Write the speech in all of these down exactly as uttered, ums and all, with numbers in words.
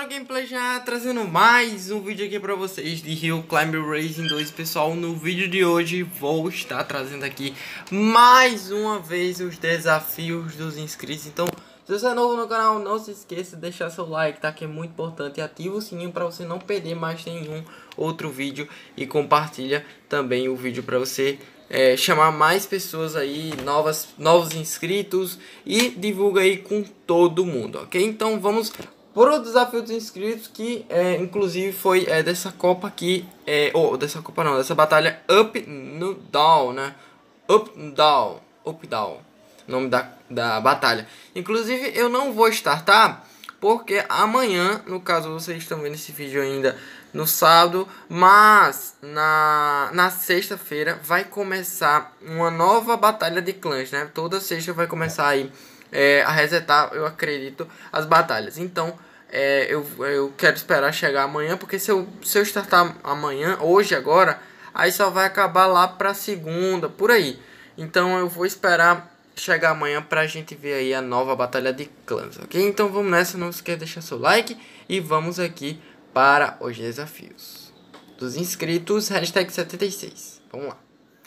Gameplay já trazendo mais um vídeo aqui pra vocês de Hill Climb Racing dois, pessoal. No vídeo de hoje vou estar trazendo aqui mais uma vez os desafios dos inscritos. Então, se você é novo no canal, não se esqueça de deixar seu like, tá? Que é muito importante. E ativa o sininho para você não perder mais nenhum outro vídeo. E compartilha também o vídeo para você é, chamar mais pessoas aí, novas, novos inscritos. E divulga aí com todo mundo, ok? Então vamos pro desafio dos inscritos, que é, inclusive foi é, dessa copa aqui. É, ou oh, dessa copa não, dessa batalha Up no Down, né? Up Down, Up Down. Nome da, da batalha. Inclusive eu não vou estar, tá? Porque amanhã, no caso vocês estão vendo esse vídeo ainda no sábado, mas na, na sexta-feira vai começar uma nova batalha de clãs, né? Toda sexta vai começar aí é, a resetar, eu acredito, as batalhas. Então é, eu, eu quero esperar chegar amanhã, porque se eu, se eu startar amanhã, hoje agora, aí só vai acabar lá pra segunda, por aí. Então eu vou esperar chegar amanhã pra gente ver aí a nova batalha de clãs, ok? Então vamos nessa, não esqueça de deixar seu like e vamos aqui para os desafios dos inscritos, hashtag setenta e seis, vamos lá.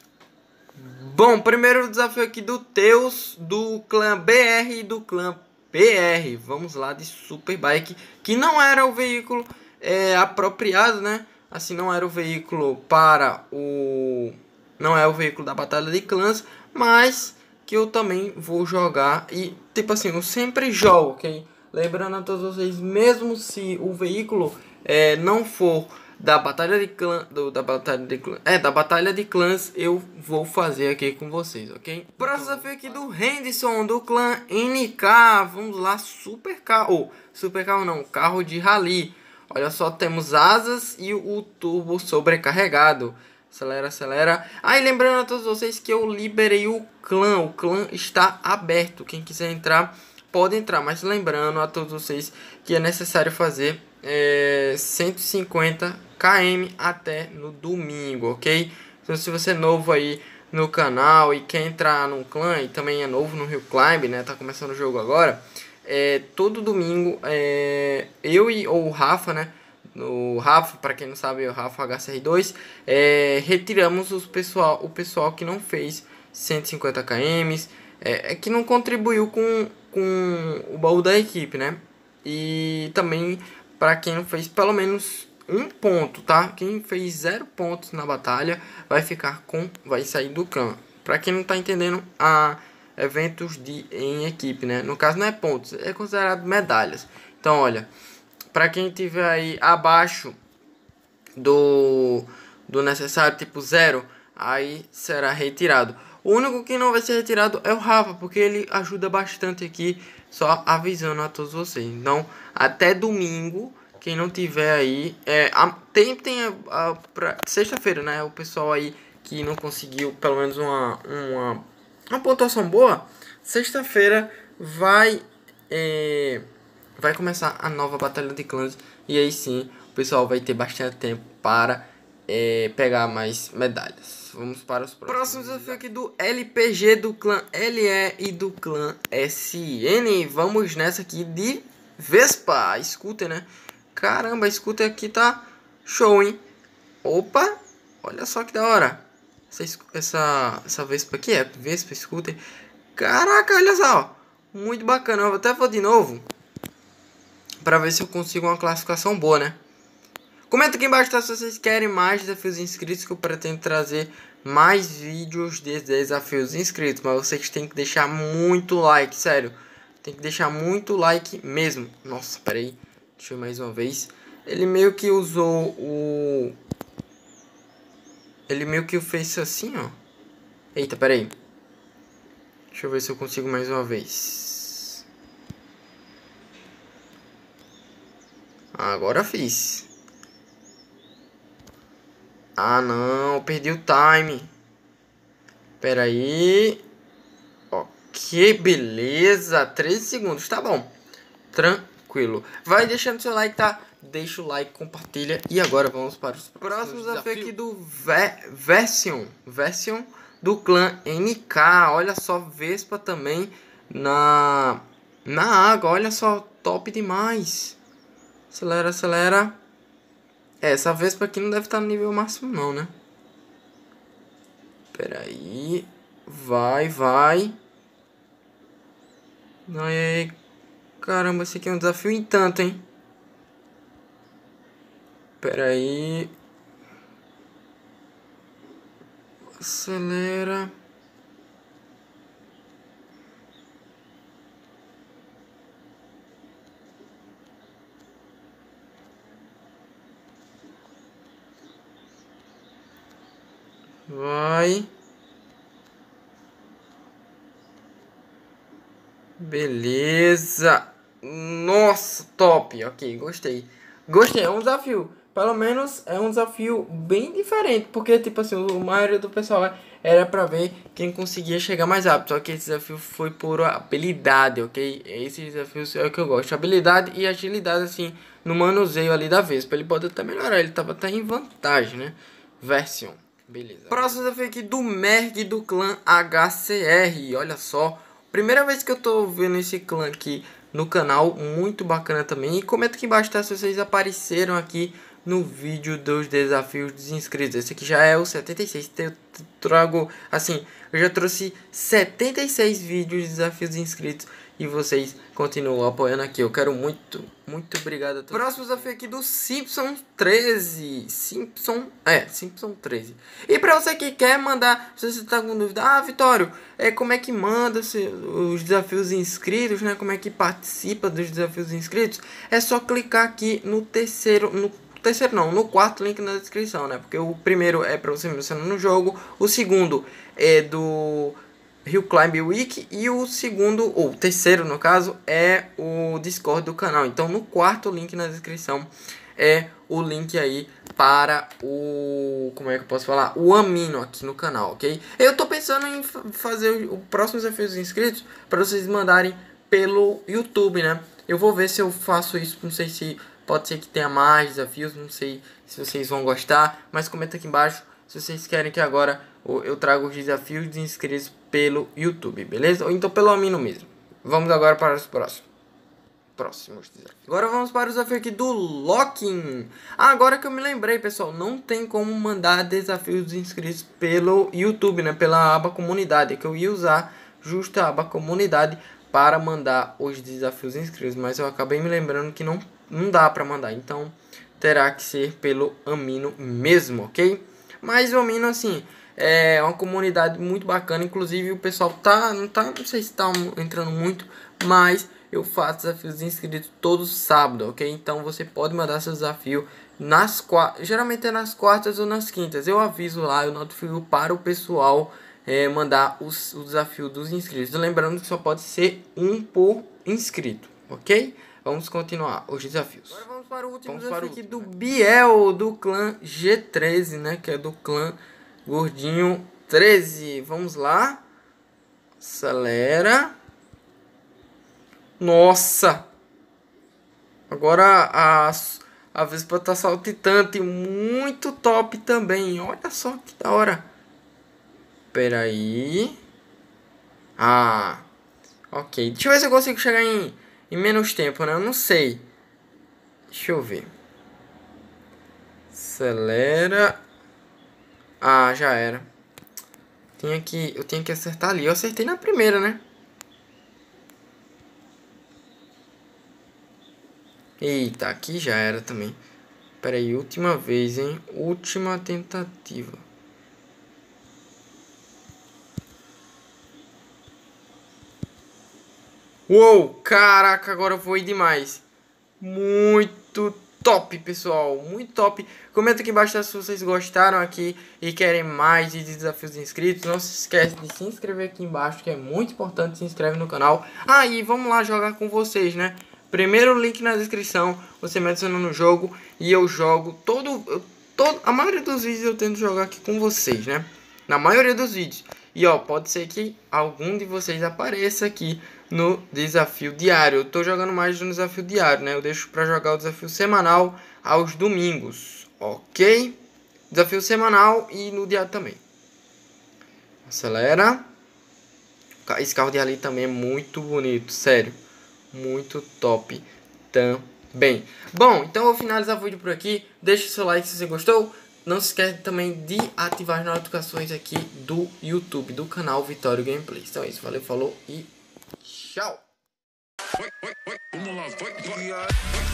Bom, primeiro desafio aqui do Teus, do clã B R e do clã P R, vamos lá, de Superbike, que não era o veículo é, apropriado, né? Assim, não era o veículo para o... não é o veículo da batalha de clãs, mas que eu também vou jogar. E tipo assim, eu sempre jogo, ok? Lembrando a todos vocês, mesmo se o veículo é, não for da batalha de clã, do, da batalha de clã, é da batalha de clãs, eu vou fazer aqui com vocês, ok? Próximo desafio aqui do Henderson, do clã N K. Vamos lá, super carro, oh, super carro não, carro de rally. Olha só, temos asas e o turbo sobrecarregado. Acelera, acelera. Ah, e lembrando a todos vocês que eu liberei o clã. O clã está aberto. Quem quiser entrar, pode entrar. Mas lembrando a todos vocês que é necessário fazer é, cento e cinquenta quilômetros até no domingo, ok? Então, se você é novo aí no canal e quer entrar no clã e também é novo no Hill Climb, né? Tá começando o jogo agora. É, todo domingo, é, eu e ou o Rafa, né? No Rafa, para quem não sabe, é o Rafa H C R dois, é, retiramos os pessoal, o pessoal que não fez cento e cinquenta quilômetros, é, é que não contribuiu com, com o baú da equipe, né? E também para quem não fez pelo menos um ponto, tá? Quem fez zero pontos na batalha vai ficar com, vai sair do clã. Para quem não tá entendendo, a eventos de em equipe, né? No caso não é pontos, é considerado medalhas. Então, olha, para quem tiver aí abaixo do, do necessário, tipo zero, aí será retirado. O único que não vai ser retirado é o Rafa, porque ele ajuda bastante aqui, só avisando a todos vocês. Então, até domingo, quem não tiver aí, é, a, tem, tem a, a, pra, sexta-feira, né? O pessoal aí que não conseguiu pelo menos uma, uma, uma pontuação boa, sexta-feira vai... É, vai começar a nova batalha de clãs. E aí sim, o pessoal vai ter bastante tempo para é, pegar mais medalhas. Vamos para os próximos. Próximo desafio aqui do L P G, do clã L E e do clã S N. Vamos nessa aqui de Vespa, scooter, né? Caramba, a scooter aqui tá show, hein? Opa, olha só que da hora. Essa, essa, essa Vespa aqui é Vespa scooter. Caraca, olha só. Muito bacana. Eu até vou de novo para ver se eu consigo uma classificação boa, né? Comenta aqui embaixo, tá, se vocês querem mais desafios inscritos, que eu pretendo trazer mais vídeos de desafios inscritos. Mas vocês têm que deixar muito like, sério. Tem que deixar muito like mesmo. Nossa, peraí. Deixa eu ir mais uma vez. Ele meio que usou o... Ele meio que fez assim, ó. Eita, peraí. Deixa eu ver se eu consigo mais uma vez. Agora fiz. Ah, não. Perdi o time. Pera aí. Ok, beleza. treze segundos. Tá bom. Tranquilo. Vai deixando seu like, tá? Deixa o like, compartilha. E agora vamos para os próximos desafios aqui do Version. Version do clã N K. Olha só, Vespa também na, na água. Olha só, top demais. Acelera, acelera. É, essa Vespa aqui não deve estar no nível máximo não, né? Pera aí. Vai, vai. Ai, ai. Caramba, esse aqui é um desafio em tanto, hein? Pera aí. Acelera. Vai. Beleza. Nossa, top. Ok, gostei. Gostei, é um desafio. Pelo menos é um desafio bem diferente. Porque, tipo assim, a maioria do pessoal era pra ver quem conseguia chegar mais rápido. Só que esse desafio foi por habilidade, ok? Esse desafio é o que eu gosto. Habilidade e agilidade, assim, no manuseio ali da Vespa. Ele pode até melhorar. Ele tava até em vantagem, né? Versão. Beleza. Próximo desafio aqui do Merg do clã H C R. Olha só. Primeira vez que eu tô vendo esse clã aqui no canal, muito bacana também. E comenta aqui embaixo, tá, se vocês apareceram aqui no vídeo dos desafios dos inscritos. Esse aqui já é o setenta e seis. Eu trago, assim, eu já trouxe setenta e seis vídeos de desafios dos inscritos. E vocês continuam apoiando aqui. Eu quero muito, muito obrigado a todos. Próximo desafio aqui do Simpson treze. Simpson, é, Simpson treze. E pra você que quer mandar, se você tá com dúvida, ah, Vitório, é, como é que manda se, os desafios inscritos, né? Como é que participa dos desafios inscritos? É só clicar aqui no terceiro, no terceiro não, no quarto link na descrição, né? Porque o primeiro é pra você me mencionar no jogo, o segundo é do Hill Climb Week e o segundo, ou o terceiro no caso, é o Discord do canal. Então no quarto link na descrição é o link aí para o, como é que eu posso falar, o Amino aqui no canal, ok? Eu tô pensando em fazer o próximo desafio dos inscritos para vocês mandarem pelo YouTube, né? Eu vou ver se eu faço isso, não sei se pode ser que tenha mais desafios, não sei se vocês vão gostar, mas comenta aqui embaixo se vocês querem que agora eu trago os desafios de inscritos pelo YouTube, beleza? Ou então pelo Amino mesmo. Vamos agora para os próximos. Próximos desafios. Agora vamos para o desafio aqui do Locking. Ah, agora que eu me lembrei, pessoal, não tem como mandar desafios de inscritos pelo YouTube, né? Pela aba comunidade, que eu ia usar justo a aba comunidade para mandar os desafios inscritos, mas eu acabei me lembrando que não, não dá para mandar, então terá que ser pelo Amino mesmo, ok? Mas o Amino, assim, é uma comunidade muito bacana. Inclusive o pessoal tá, não tá, não sei se tá entrando muito, mas eu faço desafios inscritos todo sábado, ok? Então você pode mandar seu desafio nas quartas, geralmente é nas quartas ou nas quintas. Eu aviso lá, eu notifico para o pessoal é, mandar os, o desafio dos inscritos. Lembrando que só pode ser um por inscrito, ok? Vamos continuar os desafios. Agora vamos para o último vamos desafio aqui último, do né? Biel, do clã G treze, né? Que é do clã Gordinho treze. Vamos lá. Acelera. Nossa. Agora a, a Vespa tá saltitante. Muito top também. Olha só que da hora. Pera aí. Ah. Ok. Deixa eu ver se eu consigo chegar em... em menos tempo, né? Eu não sei. Deixa eu ver. Acelera. Ah, já era. Tinha que, eu tinha que acertar ali. Eu acertei na primeira, né? Eita, aqui já era também. Pera aí, última vez, hein? Última tentativa. Uou, caraca, agora foi demais. Muito top, pessoal, muito top. Comenta aqui embaixo se vocês gostaram aqui e querem mais de desafios inscritos. Não se esquece de se inscrever aqui embaixo, que é muito importante. Se inscreve no canal. Ah, e vamos lá jogar com vocês, né? Primeiro link na descrição, você me adiciona no jogo e eu jogo todo, todo... A maioria dos vídeos eu tento jogar aqui com vocês, né? Na maioria dos vídeos. E ó, pode ser que algum de vocês apareça aqui no desafio diário. Eu tô jogando mais no desafio diário, né? Eu deixo pra jogar o desafio semanal aos domingos, ok? Desafio semanal e no diário também. Acelera. Esse carro de ali também é muito bonito, sério. Muito top também. bem. Bom, então eu vou finalizar o vídeo por aqui. Deixa o seu like se você gostou. Não se esquece também de ativar as notificações aqui do YouTube, do canal Vitório Gameplays. Então é isso, valeu, falou e tchau!